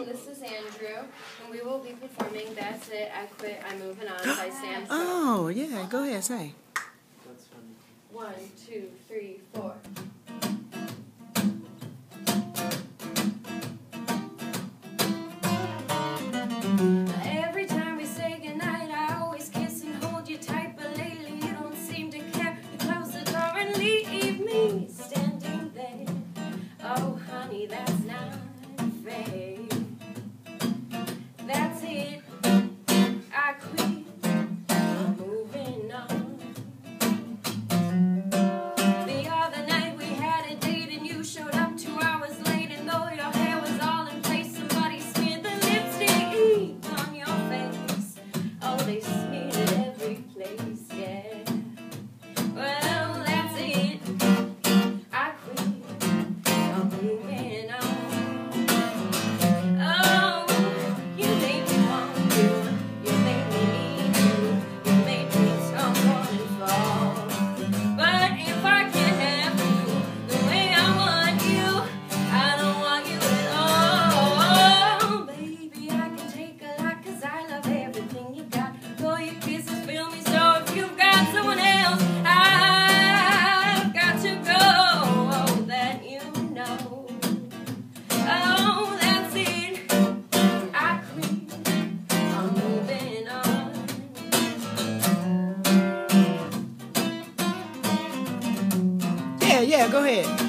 this is Andrew, and we will be performing That's It, I Quit, I'm Moving On by Sam. Oh, yeah, go ahead, say. That's funny. 1, 2, 3, 4. Every time we say goodnight, I always kiss and hold you tight, but lately you don't seem to care. You close the door and leave me standing there. Oh, honey, that's not fair. That's it, I quit, I'm moving on. The other night we had a date and you showed up 2 hours late, and though your hair was all in place, somebody smeared the lipstick on your face. Oh, they smeared it every place, yeah. Well, that's it, I quit, I'm moving on. Yeah, go ahead.